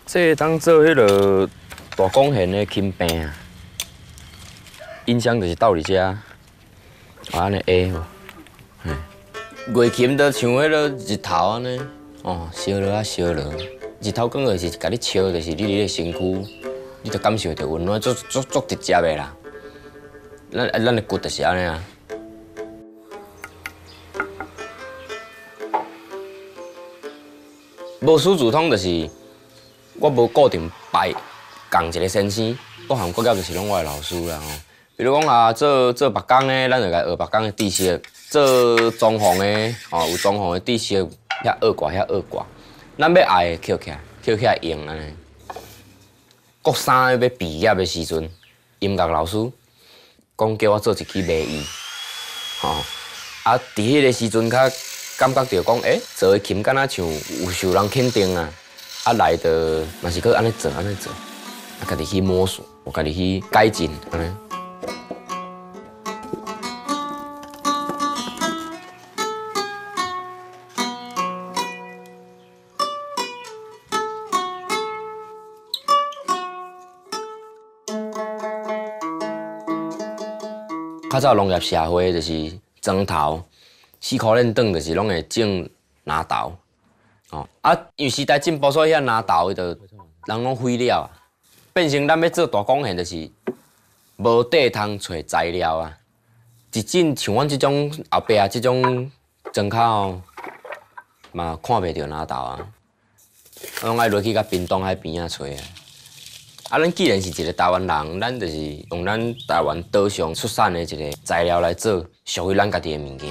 这当做迄落大贡献的琴柄啊，音箱就是倒伫遮，安尼下吼。月琴就像迄落日头安尼，哦，烧落啊烧落，日头刚好是甲你烧，就是你的身躯，你就感受到温暖，足直接的啦。咱的骨就是安尼啊。 无师自通就是我无固定拜共一个先生，各行各业就是拢我的老师啦吼。比如讲啊，做木工的，咱就甲学木工的知识；做装潢的，吼有装潢的知识，遐学挂遐学挂。咱要爱的捡起来用安尼。国三要毕业的时阵，音乐老师讲叫我做一支迷椅，吼啊，伫迄个时阵较。 感觉着讲，做的琴敢若像有受人肯定啊，啊来的嘛是搁安尼做，啊，家己去摸索，我家己去改进，安尼。较早农业社会就是庄头。 4块链长就是拢会种拿豆，哦啊，因为时代进步，所以遐拿豆伊就人拢废了啊，变成咱要做大贡献，就是无地通找材料啊。一种像阮即种后壁啊，即种庄口嘛看袂着拿豆啊，拢爱落去甲屏东海边啊找啊。啊，咱既然是一个台湾人，咱就是用咱台湾岛上出产的一个材料来做属于咱家己的物件。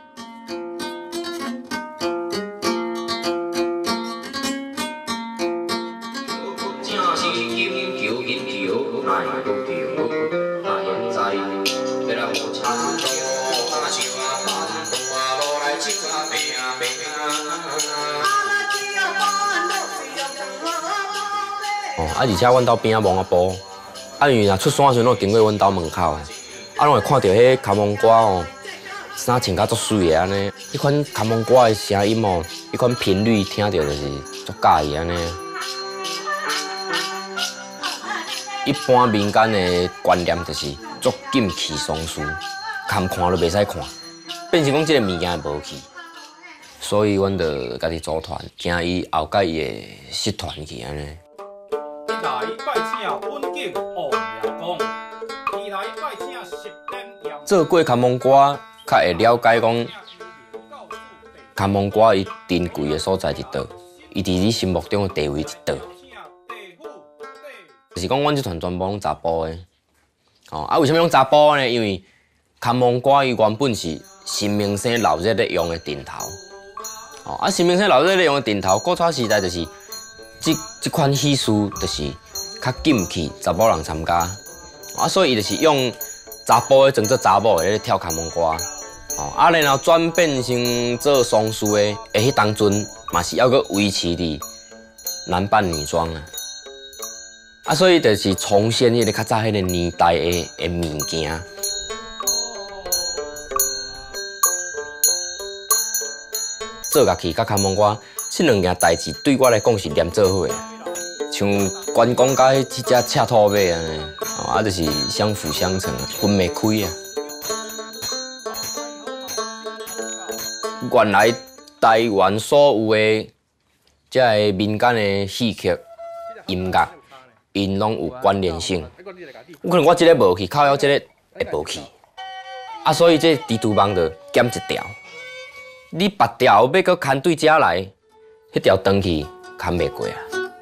哦，而且阮兜边仔蒙仔埔，因为若出山时阵，拢经过阮兜门口啊，拢会看到迄卡蒙歌哦，衫穿甲足水的安尼，迄款卡蒙歌的声音哦，迄款频率听到就是足介意安尼。一般民间的观念就是足禁气丧事，看都袂使看，变成讲即个物件无去，所以阮就家己组团，行伊后盖伊的失团去安尼。 来拜请稳景王爷公，来拜请10点。做过卡蒙歌，较会了解讲卡蒙歌伊珍贵的所在伫倒，伊伫你心目中的地位伫倒。就是讲，阮这团全部拢查甫的，哦啊，为什么拢查甫呢？因为卡蒙歌伊原本是新明星老热咧用的阵头，哦啊，新明星老热咧用的阵头，古早时代就是。 这款戏事就是较禁去查某人参加，啊，所以伊就是用查甫的装作查某的咧跳卡蒙歌，哦，啊，然后转变成做丧事的，迄当阵嘛是要搁维持伫男扮女装啊，啊，所以就是重现迄个较早迄个年代的物件。做乐器甲卡蒙歌。 这两件代志对我来讲是连做伙的，像关公甲迄只赤兔马安尼，啊，就是相辅相成，分袂开啊。原来台湾所有的这个民间的戏曲、音乐，因拢有关联性。有可能我这个无去，靠腰这个会无去，啊，所以这猪肚网就减一条。你别条要搁牵对遮来。 迄条长去牵袂过啊！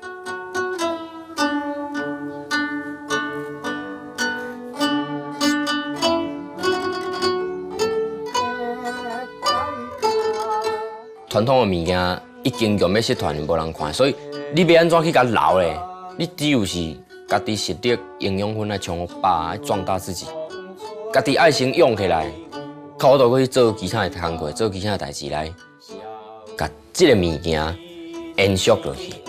传统的物件已经用要失传，无人看，所以你要安怎去甲留咧？你只有是家己实力、营养分来充饱，壮大自己，家己爱先用起来，靠倒去做其他的工课，做其他的代志来，甲这个物件。延续落去。